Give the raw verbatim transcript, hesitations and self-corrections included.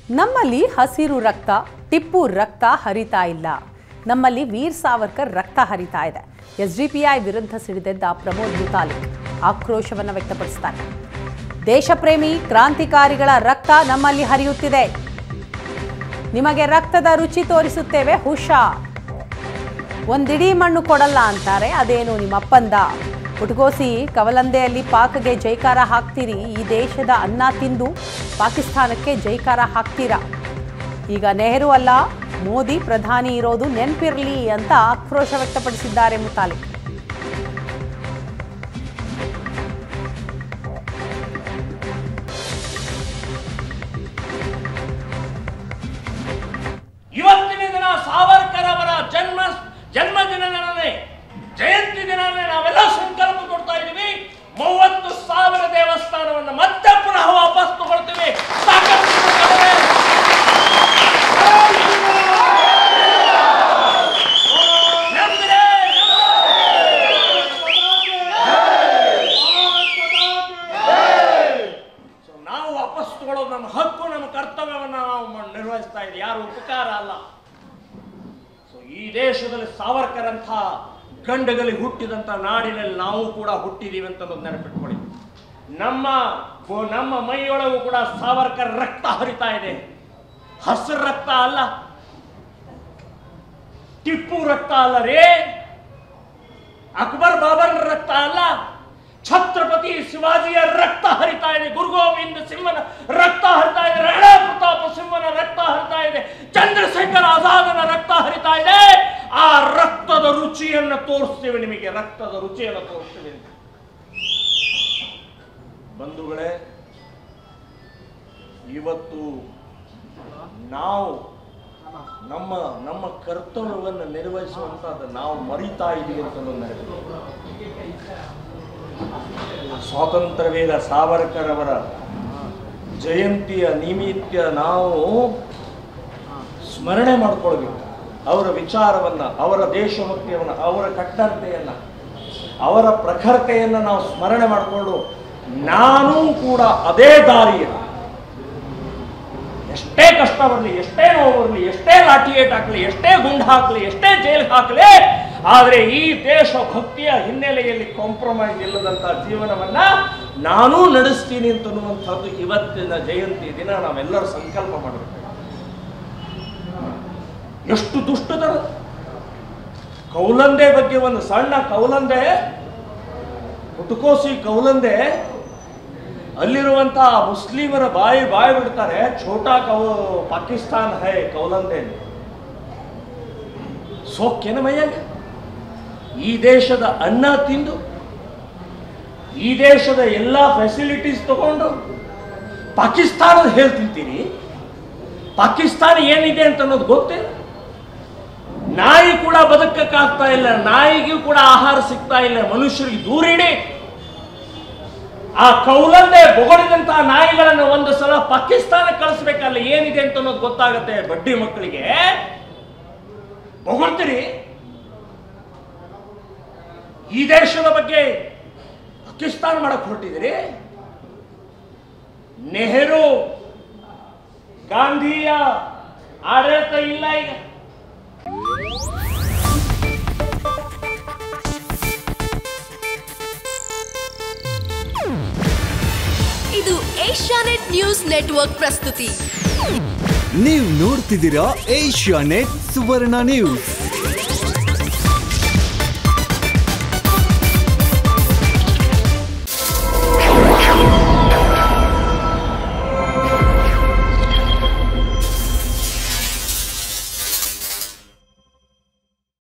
ನಮ್ಮಲ್ಲಿ ಹಸಿರು ರಕ್ತ, ಟಿಪ್ಪು ರಕ್ತ ಹರಿತಾ ಇಲ್ಲ. ನಮ್ಮಲ್ಲಿ ವೀರ್ ಸಾವರ್ಕರ್ ರಕ್ತ ಹರಿತಾ ಇದೆ. ಎಸ್ಡಿಪಿಐ ವಿರುದ್ಧ ಸಿಡಿದೆದ್ದ ಪ್ರಮೋದ್ ಮುತಾಲಿಕ್ ಆಕ್ರೋಶವನ್ನು ವ್ಯಕ್ತಪಡಿಸುತ್ತಾರೆ. ದೇಶಪ್ರೇಮಿ ಕ್ರಾಂತಿಕಾರಿಗಳ ರಕ್ತ ನಮ್ಮಲ್ಲಿ ಹರಿಯುತ್ತಿದೆ. ನಿಮಗೆ ರಕ್ತದ ರುಚಿ ತೋರಿಸುತ್ತೇವೆ, ಹುಷಾರ್. ಒಂದಿಡೀ ಮಣ್ಣು ಕೊಡಲ್ಲ ಅಂತಾರೆ, ಅದೇನು ನಿಮ್ಮಪ್ಪಂದ? ಪುಟಗೋಸಿ ಕವಲಂದೆಯಲ್ಲಿ ಪಾಕ್ಗೆ ಜೈಕಾರ ಹಾಕ್ತೀರಿ. ಈ ದೇಶದ ಅನ್ನ ತಿಂದು ಪಾಕಿಸ್ತಾನಕ್ಕೆ ಜೈಕಾರ ಹಾಕ್ತೀರಾ? ಈಗ ನೆಹರು ಅಲ್ಲ, ಮೋದಿ ಪ್ರಧಾನಿ ಇರೋದು ನೆನಪಿರಲಿ ಅಂತ ಆಕ್ರೋಶ ವ್ಯಕ್ತಪಡಿಸಿದ್ದಾರೆ ಮುತಾಲಿಕ್. ಇವತ್ತಿನ ದಿನ ಸಾವರ್ಕರ್ ಅವರ ಜನ್ಮ ಜನ್ಮದಿನನೇ ಜಯಂತಿ ದಿನನೇ ನಾವೆಲ್ಲ ಸಂಕಲ್ಪ ಕೊಡ್ತಾ ಇದ್ದೀವಿ. ಮೂವತ್ತು ಸಾವಿರ ದೇವಸ್ಥಾನವನ್ನು ಮತ್ತೆ ಪುನಃ ವಾಪಸ್ ತಗೊಳ್ತೀವಿ. ನಾವು ವಾಪಸ್ ತಗೊಳ್ಳೋದು ನಮ್ಮ ಹಕ್ಕು, ನಮ್ಮ ಕರ್ತವ್ಯವನ್ನು ನಾವು ನಿರ್ವಹಿಸ್ತಾ ಇದ್ದೀವಿ, ಯಾರು ಉಪಕಾರ ಅಲ್ಲ. ಸೊ ಈ ದೇಶದಲ್ಲಿ ಸಾವರ್ಕರ್ ಅಂತ ಗಂಡಗಲಿ ಹುಟ್ಟಿದಂತ ನಾಡಿನಲ್ಲಿ ನಾವು ಕೂಡ ಹುಟ್ಟಿದೀವಿ ಅಂತ ನೆನಪಿಟ್ಕೊಳ್ಳಿ. ನಮ್ಮ ನಮ್ಮ ಮೈಯೊಳಗೂ ಕೂಡ ಸಾವರ್ಕರ್ ರಕ್ತ ಹರಿತಾ ಇದೆ. ಹಸಿರು ರಕ್ತ ಅಲ್ಲ, ಟಿಪ್ಪು ರಕ್ತ ಅಲ್ಲ ರೇ, ಅಕ್ಬರ್ ಬಾಬರ್ ರಕ್ತ ಅಲ್ಲ, ಛತ್ರಪತಿ ಶಿವಾಜಿಯ ರಕ್ತ ಹರಿತಾ ಇದೆ. ಗುರು ಗೋವಿಂದ ಸಿಂಹನ ರಕ್ತ ಹರಿತಾ ಇದೆ. ರಾಣಾ ಪ್ರತಾಪ ಸಿಂಹನ ರಕ್ತ ಹರಿತಾ ಇದೆ. ಚಂದ್ರಶೇಖರ್ ಆಜಾದನ ರಕ್ತ ಹರಿತಾ ಇದೆ. ಆ ರಕ್ತದ ರುಚಿಯನ್ನು ತೋರಿಸ್ತೀವಿ ನಿಮಗೆ, ರಕ್ತದ ರುಚಿಯನ್ನು ತೋರಿಸ್ತೀವಿ. ಬಂಧುಗಳೇ, ಇವತ್ತು ನಾವು ನಮ್ಮ ನಮ್ಮ ಕರ್ತವ್ಯವನ್ನು ನಿರ್ವಹಿಸುವಂತದ್ದು ನಾವು ಮರಿತಾ ಇದ್ದೀವಿ ಅಂತ ನೆನಪು. ಸ್ವಾತಂತ್ರ್ಯ ವೀರ ಸಾವರ್ಕರ್ ಅವರ ಜಯಂತಿಯ ನಿಮಿತ್ತ ನಾವು ಸ್ಮರಣೆ ಮಾಡಿಕೊಳ್ಬೇಕು. ಅವರ ವಿಚಾರವನ್ನ, ಅವರ ದೇಶಭಕ್ತಿಯನ್ನ, ಅವರ ಕಟ್ಟಡತೆಯನ್ನ, ಅವರ ಪ್ರಖರತೆಯನ್ನು ನಾವು ಸ್ಮರಣೆ ಮಾಡಿಕೊಂಡು ನಾನು ಕೂಡ ಅದೇ ದಾರಿಯನ್ನು, ಎಷ್ಟೇ ಕಷ್ಟ ಬರಲಿ, ಎಷ್ಟೇ ನೋವು ಬರಲಿ, ಎಷ್ಟೇ ಲಾಠಿ ಏಟ್ ಹಾಕಲಿ, ಎಷ್ಟೇ ಗುಂಡು ಹಾಕಲಿ, ಎಷ್ಟೇ ಜೈಲ್ಗೆ ಹಾಕಲಿ, ಆದರೆ ಈ ದೇಶ ಭಕ್ತಿಯ ಹಿನ್ನೆಲೆಯಲ್ಲಿ ಕಾಂಪ್ರಮೈಸ್ ಇಲ್ಲದಂತ ಜೀವನವನ್ನ ನಾನೂ ನಡೆಸ್ತೀನಿ ಅಂತನ್ನುವಂಥದ್ದು ಇವತ್ತಿನ ಜಯಂತಿ ದಿನ ನಾವೆಲ್ಲರೂ ಸಂಕಲ್ಪ ಮಾಡಬೇಕು. ಎಷ್ಟು ದುಷ್ಟತನ! ಕೌಲಂದೆ ಬಗ್ಗೆ ಒಂದು ಸಣ್ಣ ಕೌಲಂದೆ, ಪುಟಕೋಸಿ ಕೌಲಂದೆ, ಅಲ್ಲಿರುವಂತಹ ಮುಸ್ಲಿಮರ ಬಾಯಿ ಬಾಯಿ ಬಿಡ್ತಾರೆ, ಛೋಟಾ ಕೌ ಪಾಕಿಸ್ತಾನ್ ಹೈ ಕೌಲಂದೆ. ಸೋಕ್ಯನ ಮೈಯಾಗೆ ಈ ದೇಶದ ಅನ್ನ ತಿಂದು, ಈ ದೇಶದ ಎಲ್ಲ ಫೆಸಿಲಿಟೀಸ್ ತಗೊಂಡು ಪಾಕಿಸ್ತಾನದ ಹೇಳಿ ತಿಂತೀರಿ. ಪಾಕಿಸ್ತಾನ ಏನಿದೆ ಅಂತ ಅನ್ನೋದು ಗೊತ್ತೇ? ನಾಯಿ ಕೂಡ ಬದುಕಕ್ಕಾಗ್ತಾ ಇಲ್ಲ, ನಾಯಿಗೂ ಕೂಡ ಆಹಾರ ಸಿಗ್ತಾ ಇಲ್ಲ, ಮನುಷ್ಯರಿಗೆ ದೂರಿಡಿ. ಆ ಕೌಲಂದೆ ಬೊಗಳಿದಂತಹ ನಾಯಿಗಳನ್ನು ಒಂದು ಸಲ ಪಾಕಿಸ್ತಾನ ಕಳಿಸ್ಬೇಕಲ್ಲ, ಏನಿದೆ ಅಂತ ಅನ್ನೋದು ಗೊತ್ತಾಗತ್ತೆ ಬಡ್ಡಿ ಮಕ್ಕಳಿಗೆ. ಬೊಗಳ್ತೀರಿ. ಈ ದೇಶದ ಬಗ್ಗೆ ಪಾಕಿಸ್ತಾನ ಮಾಡಕ್ ಹೊರಟಿದ್ದೀರಿ. ನೆಹರು ಗಾಂಧಿಯ ಆಡಳಿತ ಇಲ್ಲ ಈಗ. ಇದು ಏಷ್ಯಾನೆಟ್ ನ್ಯೂಸ್ ನೆಟ್ವರ್ಕ್ ಪ್ರಸ್ತುತಿ. ನೀವು ನೋಡ್ತಿದ್ದೀರಾ ಏಷ್ಯಾನೆಟ್ ಸುವರ್ಣ ನ್ಯೂಸ್.